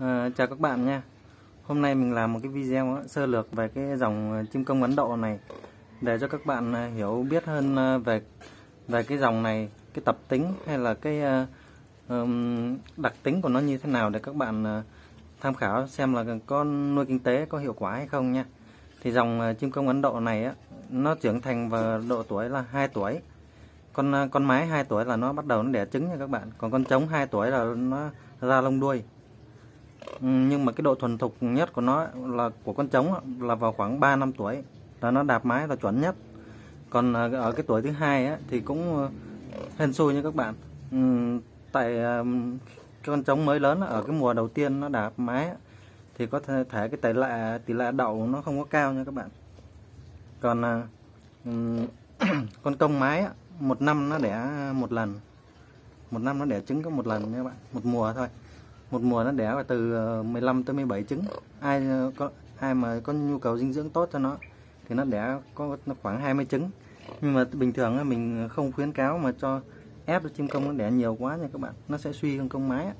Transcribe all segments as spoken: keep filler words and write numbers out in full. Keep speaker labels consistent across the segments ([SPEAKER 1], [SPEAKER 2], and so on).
[SPEAKER 1] À, chào các bạn nha. Hôm nay mình làm một cái video sơ lược về cái dòng chim công Ấn Độ này để cho các bạn hiểu biết hơn về về cái dòng này, cái tập tính hay là cái uh, đặc tính của nó như thế nào để các bạn uh, tham khảo xem là có nuôi kinh tế có hiệu quả hay không nha. Thì dòng chim công Ấn Độ này á, nó trưởng thành vào độ tuổi là hai tuổi. Con con mái hai tuổi là nó bắt đầu nó đẻ trứng nha các bạn. Còn con trống hai tuổi là nó ra lông đuôi. Nhưng mà cái độ thuần thục nhất của nó là của con trống là vào khoảng ba năm tuổi là nó đạp mái là chuẩn nhất. Còn ở cái tuổi thứ hai á, thì cũng hên xui nha các bạn. Tại con trống mới lớn ở cái mùa đầu tiên nó đạp mái thì có thể, thể cái tỷ lệ tỷ lệ đậu nó không có cao nha các bạn. Còn con công mái một năm nó đẻ một lần, một năm nó đẻ trứng có một lần nha các bạn, một mùa thôi. Một mùa nó đẻ từ mười lăm tới mười bảy trứng. Ai có ai mà có nhu cầu dinh dưỡng tốt cho nó thì nó đẻ có khoảng hai mươi trứng. Nhưng mà bình thường mình không khuyến cáo mà cho ép chim công nó đẻ nhiều quá nha các bạn, nó sẽ suy con công mái.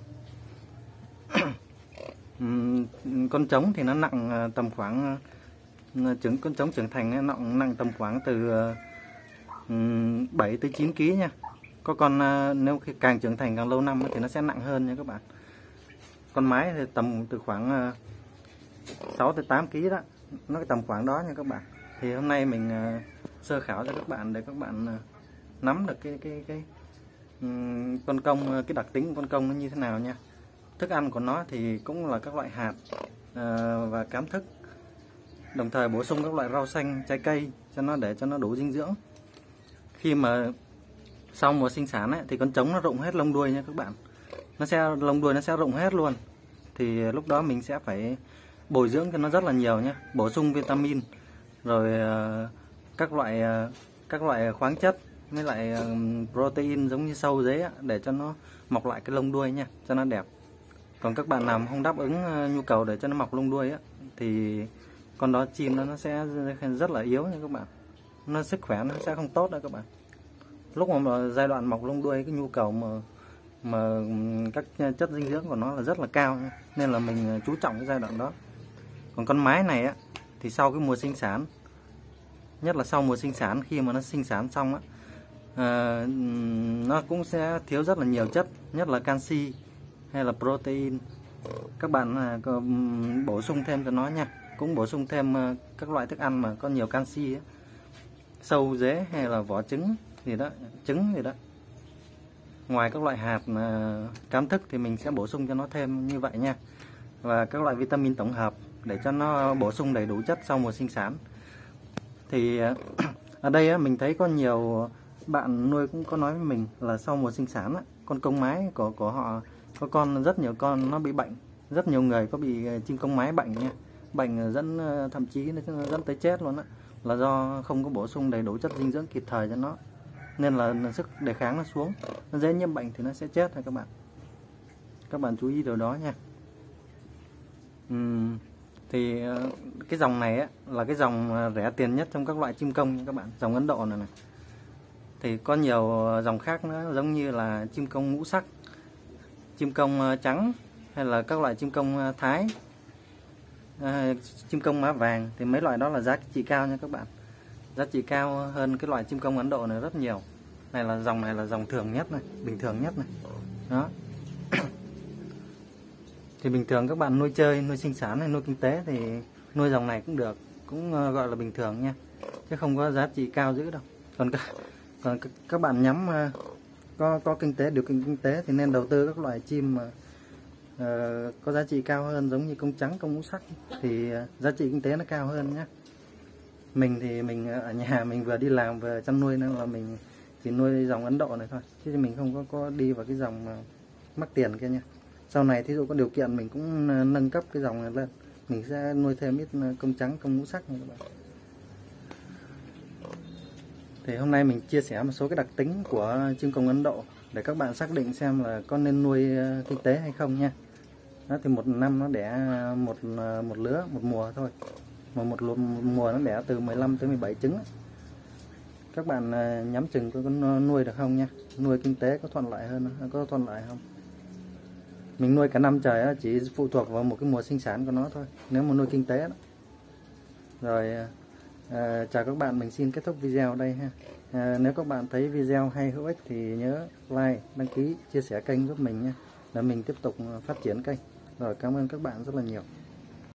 [SPEAKER 1] Con trống thì nó nặng tầm khoảng trứng con trống trưởng thành nặng nặng tầm khoảng từ bảy tới chín ki lô gam nha. Có con nếu càng trưởng thành càng lâu năm thì nó sẽ nặng hơn nha các bạn. Con mái thì tầm từ khoảng sáu tới tám ki lô gam đó, nó tầm khoảng đó nha các bạn. Thì hôm nay mình sơ khảo cho các bạn để các bạn nắm được cái cái cái um, con công, cái đặc tính của con công nó như thế nào nha. Thức ăn của nó thì cũng là các loại hạt uh, và cám thức, đồng thời bổ sung các loại rau xanh, trái cây cho nó để cho nó đủ dinh dưỡng. Khi mà sau mùa sinh sản ấy, thì con trống nó rụng hết lông đuôi nha các bạn, nó sẽ lông đuôi nó sẽ rụng hết luôn. Thì lúc đó mình sẽ phải bồi dưỡng cho nó rất là nhiều nhé, bổ sung vitamin rồi uh, các loại uh, các loại khoáng chất với lại uh, protein giống như sâu dế để cho nó mọc lại cái lông đuôi nha, cho nó đẹp. Còn các bạn nào không đáp ứng uh, nhu cầu để cho nó mọc lông đuôi á, thì con đó chim đó nó sẽ rất là yếu nha các bạn, nó sức khỏe nó sẽ không tốt đâu các bạn. Lúc mà, mà giai đoạn mọc lông đuôi cái nhu cầu mà mà các chất dinh dưỡng của nó là rất là cao nha. Nên là mình chú trọng cái giai đoạn đó. Còn con mái này á, thì sau cái mùa sinh sản, nhất là sau mùa sinh sản, khi mà nó sinh sản xong á, à, nó cũng sẽ thiếu rất là nhiều chất, nhất là canxi hay là protein. Các bạn à, có, bổ sung thêm cho nó nha, cũng bổ sung thêm à, các loại thức ăn mà có nhiều canxi á, sâu dế hay là vỏ trứng gì đó, trứng gì đó. Ngoài các loại hạt cám thức thì mình sẽ bổ sung cho nó thêm như vậy nha. Và các loại vitamin tổng hợp để cho nó bổ sung đầy đủ chất sau mùa sinh sản. Thì ở đây mình thấy có nhiều bạn nuôi cũng có nói với mình là sau mùa sinh sản con công mái của của họ có con rất nhiều con nó bị bệnh, rất nhiều người có bị chim công mái bệnh nha, bệnh dẫn thậm chí nó dẫn tới chết luôn á, là do không có bổ sung đầy đủ chất dinh dưỡng kịp thời cho nó. Nên là sức đề kháng nó xuống, nó dễ nhiễm bệnh thì nó sẽ chết thôi các bạn. Các bạn chú ý điều đó nha. Uhm, thì cái dòng này á, là cái dòng rẻ tiền nhất trong các loại chim công nha các bạn, dòng Ấn Độ này này. Thì có nhiều dòng khác nữa, giống như là chim công ngũ sắc, chim công trắng hay là các loại chim công Thái, à, chim công má vàng. Thì mấy loại đó là giá trị cao nha các bạn, giá trị cao hơn cái loại chim công Ấn Độ này rất nhiều. Này là dòng này là dòng thường nhất này, bình thường nhất này. Đó. Thì bình thường các bạn nuôi chơi, nuôi sinh sản hay nuôi kinh tế thì nuôi dòng này cũng được, cũng gọi là bình thường nha, chứ không có giá trị cao dữ đâu. Còn các, còn các bạn nhắm có có kinh tế, điều kiện kinh tế thì nên đầu tư các loại chim mà uh, có giá trị cao hơn, giống như công trắng, công ngũ sắc thì uh, giá trị kinh tế nó cao hơn nhé. Mình thì mình ở nhà mình vừa đi làm vừa chăn nuôi nên là mình chỉ nuôi dòng Ấn Độ này thôi, chứ mình không có, có đi vào cái dòng mà mắc tiền kia nha. Sau này thí dụ có điều kiện mình cũng nâng cấp cái dòng này lên, mình sẽ nuôi thêm ít công trắng, công ngũ sắc nha các bạn. Thì hôm nay mình chia sẻ một số cái đặc tính của chim công Ấn Độ để các bạn xác định xem là có nên nuôi kinh tế hay không nha. Đó, thì một năm nó đẻ một một lứa, một mùa thôi, mà một, một mùa nó đẻ từ mười lăm tới mười bảy trứng. Các bạn nhắm chừng có nuôi được không nha, nuôi kinh tế có thuận lợi hơn, có thuận lợi không. Mình nuôi cả năm trời á, chỉ phụ thuộc vào một cái mùa sinh sản của nó thôi, nếu mà nuôi kinh tế đó. Rồi à, chào các bạn, mình xin kết thúc video đây ha. À, nếu các bạn thấy video hay hữu ích thì nhớ like, đăng ký, chia sẻ kênh giúp mình nha, để mình tiếp tục phát triển kênh. Rồi cảm ơn các bạn rất là nhiều.